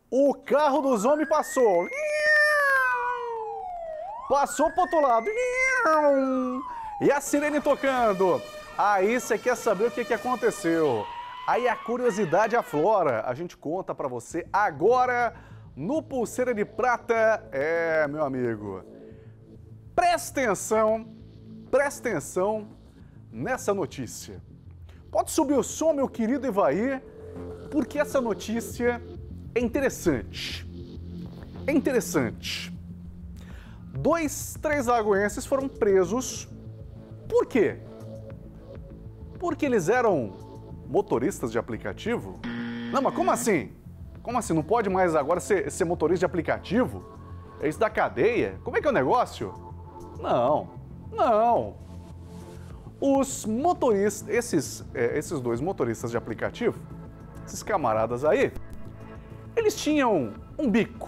O carro dos homens passou. Passou pro outro lado. E a sirene tocando. Aí você quer saber o que aconteceu. Aí a curiosidade aflora. A gente conta pra você agora no Pulseira de Prata. É, meu amigo. Presta atenção nessa notícia. Pode subir o som, meu querido Ivaí, porque essa notícia é interessante. É interessante. 2 três-lagoenses foram presos. Por quê? Porque eles eram motoristas de aplicativo? Não, mas como assim? Como assim? Não pode mais agora ser motorista de aplicativo? É isso da cadeia? Como é que é o negócio? Não. Os motoristas, esses 2 motoristas de aplicativo, esses camaradas aí, eles tinham um bico.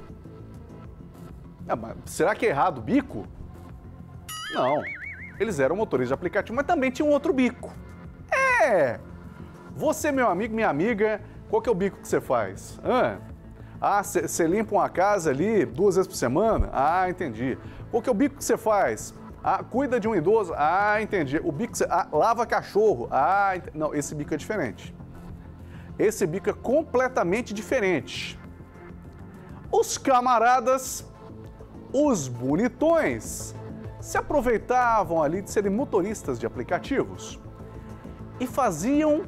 Ah, mas será que é errado o bico? Não. Eles eram motoristas de aplicativo, mas também tinham outro bico. É! Você, meu amigo, minha amiga, qual que é o bico que você faz? Você limpa uma casa ali 2 vezes por semana? Ah, entendi. Qual que é o bico que você faz? Cuida de um idoso? Ah, entendi. O bico que você... lava cachorro? Não, esse bico é diferente. Esse bico é completamente diferente. Os camaradas, os bonitões, se aproveitavam ali de serem motoristas de aplicativos e faziam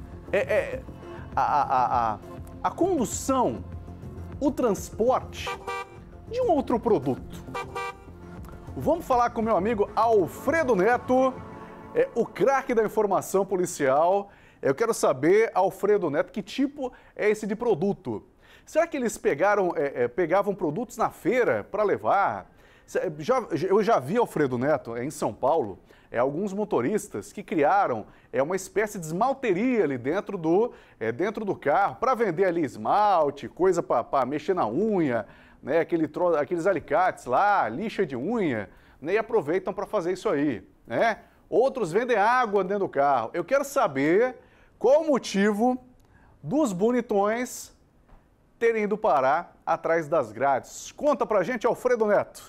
a condução, o transporte de um outro produto. Vamos falar com meu amigo Alfredo Neto, o craque da informação policial. Eu quero saber, Alfredo Neto, que tipo é esse de produto? Será que eles pegavam produtos na feira para levar? Eu já vi, Alfredo Neto, em São Paulo, alguns motoristas que criaram uma espécie de esmalteria ali dentro do carro para vender ali esmalte, coisa para mexer na unha, né, aqueles alicates lá, lixa de unha, né, e aproveitam para fazer isso aí, né? Outros vendem água dentro do carro. Eu quero saber qual o motivo dos bonitões terem ido parar atrás das grades. Conta pra gente, Alfredo Neto.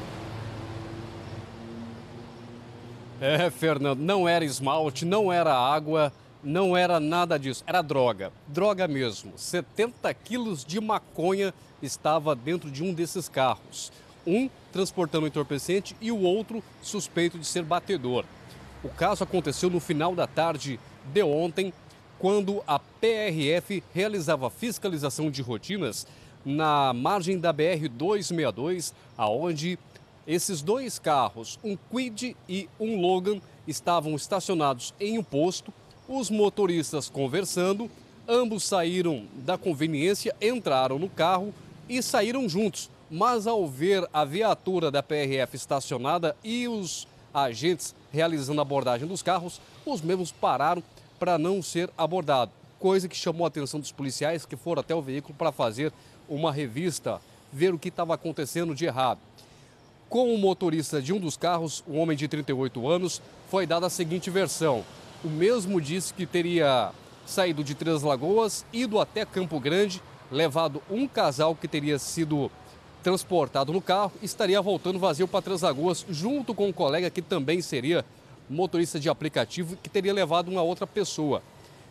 Fernando, não era esmalte, não era água, não era nada disso, era droga. Droga mesmo. 70 quilos de maconha estava dentro de um desses carros. Um transportando entorpecente e o outro suspeito de ser batedor. O caso aconteceu no final da tarde de ontem, quando a PRF realizava fiscalização de rotinas na margem da BR-262, aonde esses 2 carros, um Kwid e um Logan, estavam estacionados em um posto, os motoristas conversando, ambos saíram da conveniência, entraram no carro e saíram juntos. Mas ao ver a viatura da PRF estacionada e os agentes realizando a abordagem dos carros, os mesmos pararam para não ser abordado, coisa que chamou a atenção dos policiais que foram até o veículo para fazer uma revista, ver o que estava acontecendo de errado. Com o motorista de um dos carros, um homem de 38 anos, foi dada a seguinte versão. O mesmo disse que teria saído de Três Lagoas, ido até Campo Grande, levado um casal que teria sido transportado no carro, estaria voltando vazio para Três Lagoas, junto com um colega que também seria motorista de aplicativo, que teria levado uma outra pessoa.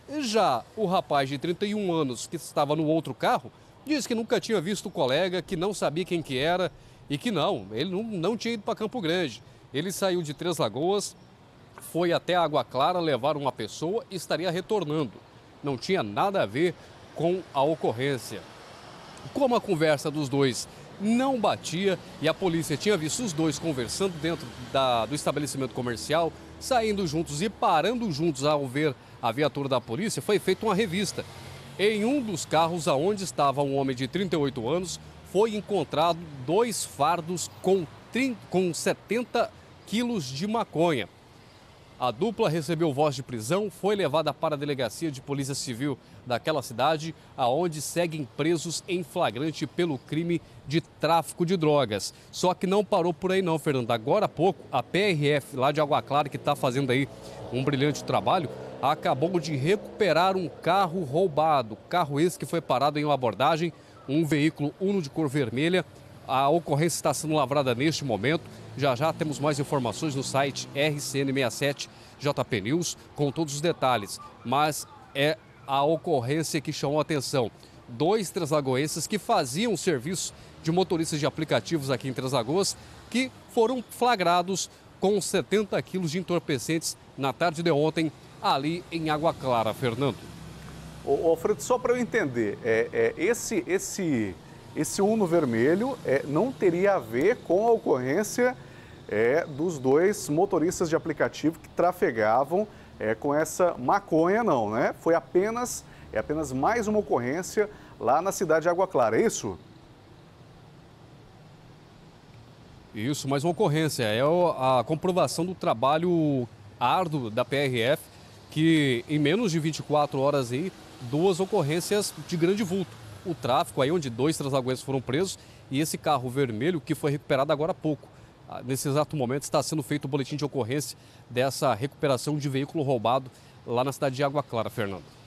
Já o rapaz de 31 anos, que estava no outro carro, disse que nunca tinha visto o colega, que não sabia quem que era e que ele não tinha ido para Campo Grande. Ele saiu de Três Lagoas, foi até Água Clara levar uma pessoa e estaria retornando. Não tinha nada a ver com a ocorrência. Como a conversa dos dois não batia e a polícia tinha visto os dois conversando dentro do estabelecimento comercial, saindo juntos e parando juntos ao ver a viatura da polícia, foi feita uma revista. Em um dos carros aonde estava um homem de 38 anos, foi encontrado 2 fardos com 70 quilos de maconha. A dupla recebeu voz de prisão, foi levada para a delegacia de polícia civil daquela cidade, aonde seguem presos em flagrante pelo crime de tráfico de drogas. Só que não parou por aí não, Fernando. Agora há pouco, a PRF lá de Água Clara, que está fazendo aí um brilhante trabalho, acabou de recuperar um carro roubado. Carro esse que foi parado em uma abordagem, um veículo Uno de cor vermelha. A ocorrência está sendo lavrada neste momento. Já já temos mais informações no site RCN67 JP News com todos os detalhes. Mas é a ocorrência que chamou a atenção. 2 translagoenses que faziam serviço de motoristas de aplicativos aqui em Três Lagoas, que foram flagrados com 70 quilos de entorpecentes na tarde de ontem, ali em Água Clara, Fernando. Ô, Alfredo, só para eu entender, esse Uno vermelho não teria a ver com a ocorrência dos 2 motoristas de aplicativo que trafegavam com essa maconha, não, né? Foi apenas mais uma ocorrência lá na cidade de Água Clara, é isso? Isso, mais uma ocorrência. É a comprovação do trabalho árduo da PRF, que em menos de 24 horas aí, 2 ocorrências de grande vulto. O tráfico aí, onde 2 translagoenses foram presos, e esse carro vermelho que foi recuperado agora há pouco. Nesse exato momento está sendo feito o boletim de ocorrência dessa recuperação de veículo roubado lá na cidade de Água Clara, Fernando.